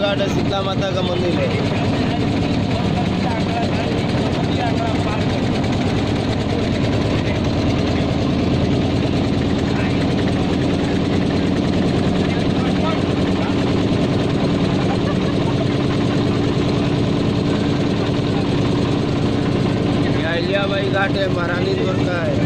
घाट है, शीतला माता का मंदिर है। भाई घाट है, महारानी द्वार का है।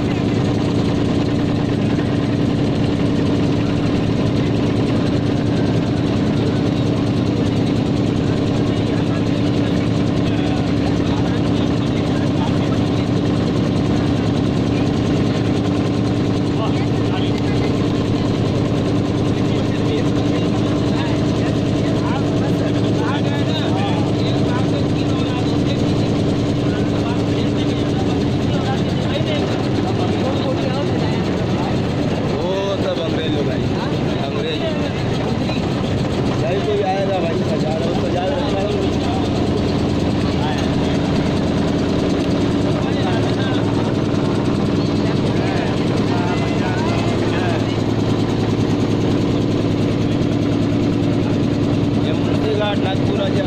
नागपुर राजा,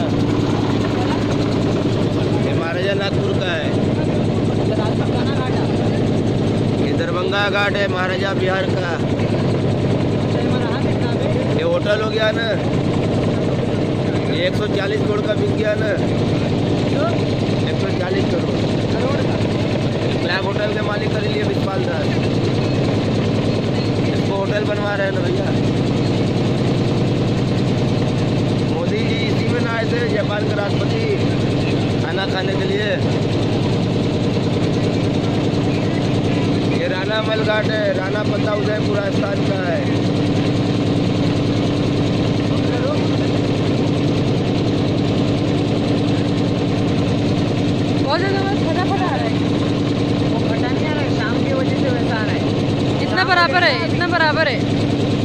ये महाराजा नागपुर का है। ये दरभंगा घाट है, महाराजा बिहार का। ये होटल हो गया ना, ये 140 करोड़ का बिक गया ना, 140 करोड़ ब्लैक होटल के मालिक कर लिए विश्वाल दास। इसको होटल बनवा रहे हैं ना भैया। मोदी जी इसी में ना आए थे, जापान के राष्ट्रपति, खाना खाने के लिए। ये राणा मल घाट है, राणा प्रताप उदयपुर राजस्थान का है। बहुत ज़्यादा फटाफट आ रहा है, वो फटा नहीं आ रहा है, शाम की वजह से वैसा आ रहा है। इतना बराबर है, इतना बराबर है।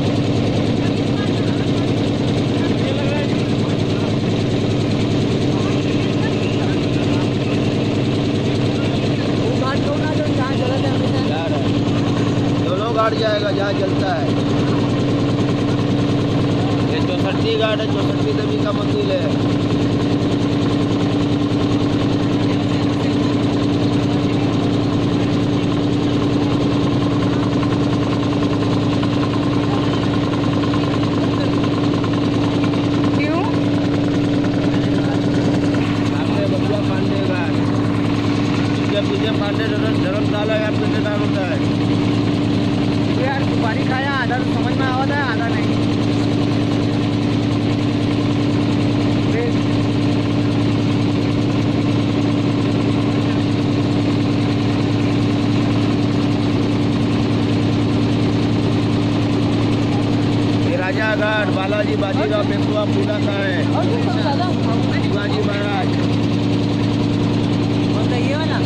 घाट जाएगा जहाँ जलता है। ये 64 घाट है, 64 देवी का मंदिर है। क्यों? सामने बगिया पांडे घाट, पीछे पांडे धर्मशाला या पिंडदान होता है। यार सुपारी खाया, आधा तो समझ में आवा था, आधा नहीं। ये राजा घाट बालाजी बाजीराव पेशवा पूजा का है। शिवाजी महाराज ये वाला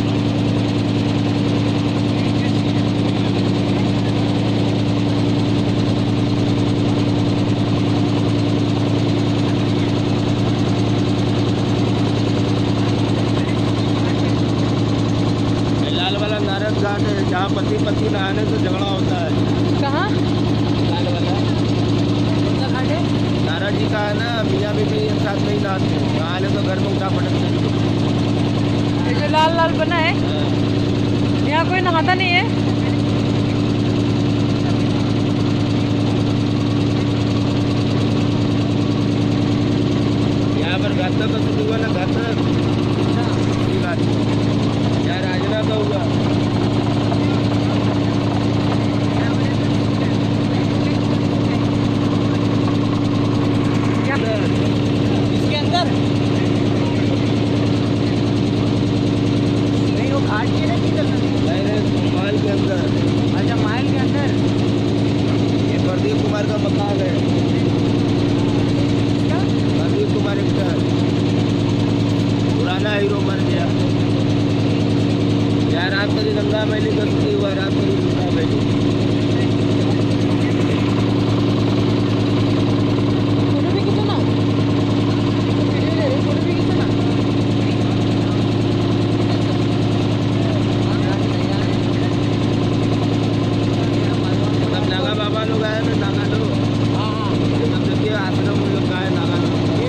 घाट है, जहाँ पति पत्नी नहाने से झगड़ा होता है। कहाँ? लाल वाला घाट है, नारद जी का है ना, मियाँ बीवी एक साथ नहीं नहाते, नहाने तो घर में उठा पटकते। ये जो लाल लाल बना है, यहाँ कोई नहाता नहीं है। यहाँ पर घातक का शुरू हुआ ना, घातक यहाँ राजना का हुआ। इसके अंदर नहीं, वो घाट के नहीं, महल के अंदर। अच्छा, महल के अंदर। ये प्रदीप कुमार का मकान है। प्रदीप कुमार एक्टर, पुराना हीरो मर गया। यार रात को गंगा मैली का छुट्टी हुआ, रात को गंगा मैली। नागा बाबा लोग आए ना, नागा लोग, हाँ हाँ, देखिए आश्रम लोग का है नागा लोग।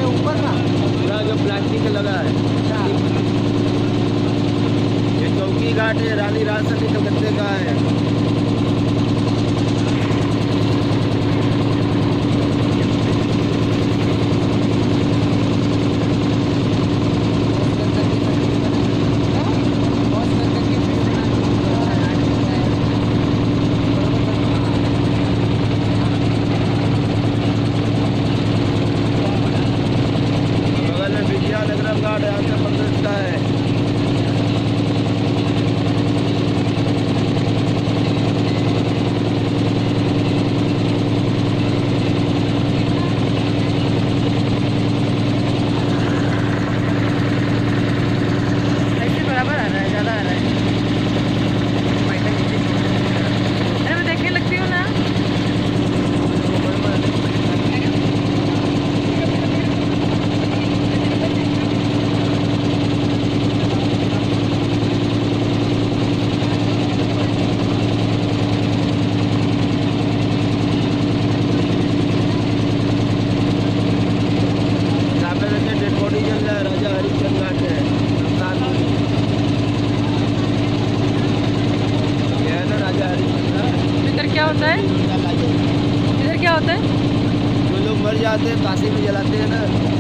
होता है? इधर क्या होता है? जो लोग मर जाते हैं काशी में जलाते हैं ना।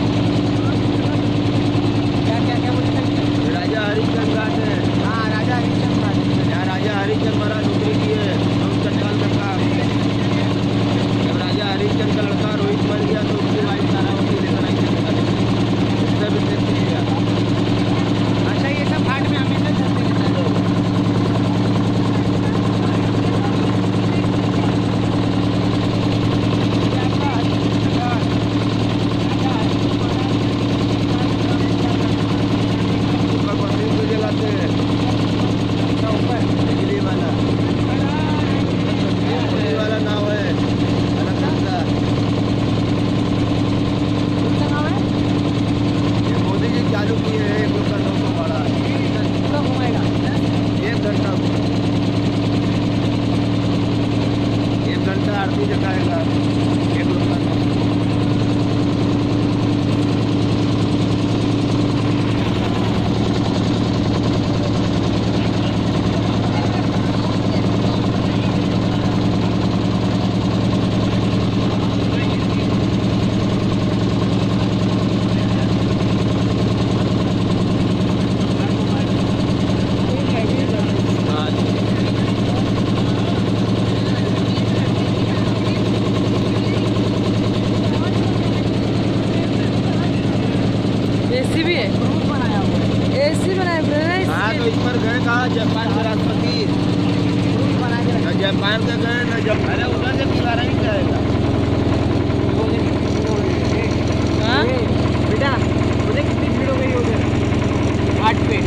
क्या क्या क्या बोलते? राजा हरिश्चंद्र घाट है। हाँ, राजा हरिश्चंद्र घाट। यहाँ राजा हरिश्चंद्र महाराज नौकरी किए चंडाल का काम। जब राजा हरिश्चंद्र का लड़का रोहित मर गया तो उसकी वाइफ तारावती लेकर आई सब देखते किया। अच्छा, ये सब घाट में हमेशा चलते रहता है। ऊपर पत्नी को जलाते हैं बिजली वाला। बिजली वाला नाव है अलग का। कितना नाम है? ये मोदी जी चालू किए हैं। एक लोग का 900 भाड़ा कब घुमाएगा? 1 घंटा। 1 घंटा आरती दिखाएगा। एक लोग का 900। एसी भी है? क्रूज बनाया हुआ है। एसी बनाया हुआ है हाँ तो इसके? इस पर गए कहा जापान के राष्ट्रपति। क्रूज बना के न जापान के गए न जब अरे उधर से किनारा ही जाएगा। हाँ? बेटा, मुझे कितनी भीड़ हो गई उधर घाट पे।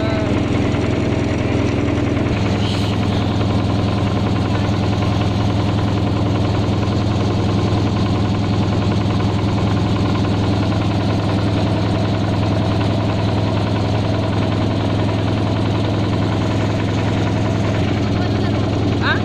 हाँ?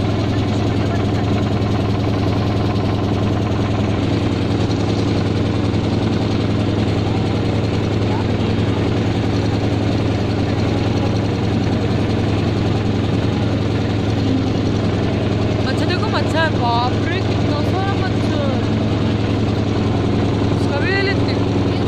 मच्छर देखो, मच्छर, बाप रे कितना सारा मच्छर। उसका भी ले लेते हैं।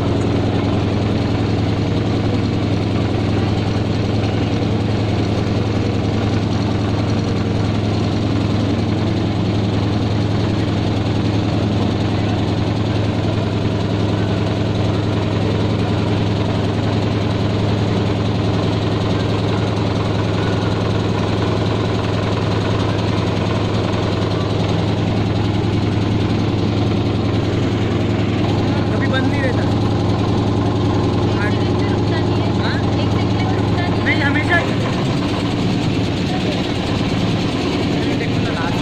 कभी बंद नहीं रहता। हाँ? नहीं, हमेशा देखो ना लास्ट।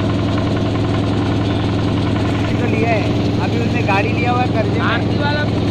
गाड़ी लिया हुआ है कर्जे में। आरती वाला